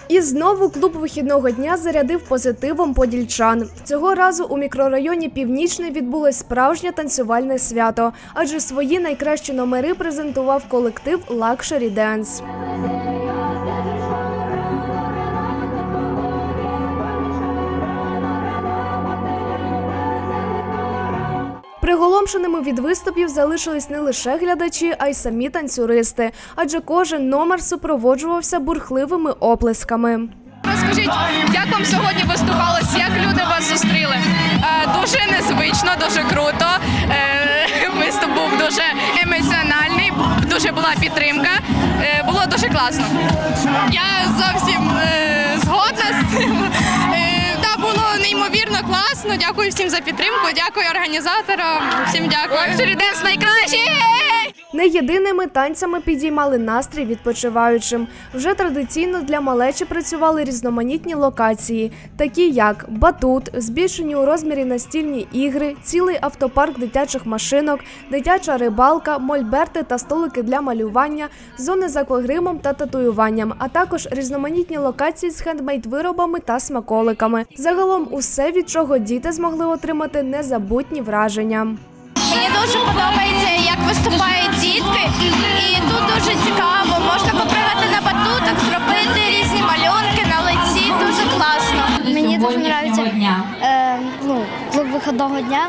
І знову клуб вихідного дня зарядив позитивом подільчан. Цього разу у мікрорайоні Північний відбулось справжнє танцювальне свято, адже свої найкращі номери презентував колектив Luxury Dance. Приголомшеними від виступів залишились не лише глядачі, а й самі танцюристи, адже кожен номер супроводжувався бурхливими оплесками. Розкажіть, як вам сьогодні виступалось, як люди вас зустріли? Дуже незвично, дуже круто, виступ був дуже емоціональний, дуже була підтримка, було дуже класно. Я зовсім згодна з цим. Було неймовірно класно, дякую всім за підтримку, дякую організаторам, всім дякую. Luxury Dance найкращий! Не єдиними танцями підіймали настрій відпочиваючим. Вже традиційно для малечі працювали різноманітні локації, такі як батут, збільшені у розмірі настільні ігри, цілий автопарк дитячих машинок, дитяча рибалка, мольберти та столики для малювання, зони з аквагримом та татуюванням, а також різноманітні локації з хендмейд-виробами та смаколиками. Загалом усе, від чого діти змогли отримати незабутні враження. Мені дуже подобається, як виступають дітки, і тут дуже цікаво. Можна попригати на батутах, зробити різні малюнки на лиці, дуже класно. Мені дуже подобається клуб вихідного дня.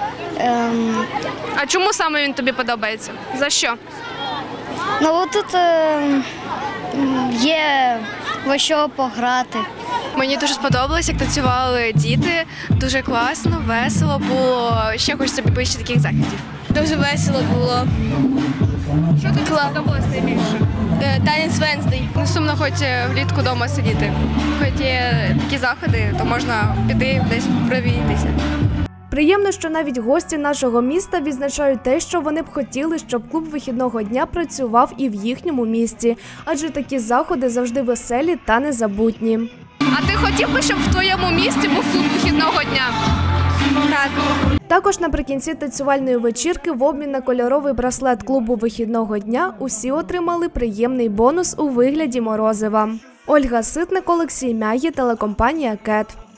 А чому саме він тобі подобається? За що? Тут є во що пограти. Мені дуже сподобалось, як танцювали діти, дуже класно, весело було, ще хочеться більше таких заходів. Дуже весело було. Що тобі сподобалось найбільше? Танець Венздей. Не сумно хоч влітку вдома сидіти. Хоч є такі заходи, то можна піти десь провіятися. Приємно, що навіть гості нашого міста відзначають те, що вони б хотіли, щоб клуб вихідного дня працював і в їхньому місті, адже такі заходи завжди веселі та незабутні. А ти хотів би, щоб в твоєму місті був клуб вихідного дня? Так. Також наприкінці танцювальної вечірки в обмін на кольоровий браслет клубу вихідного дня усі отримали приємний бонус у вигляді морозива. Ольга Ситник, Олексій Мягі, телекомпанія «КЕТ».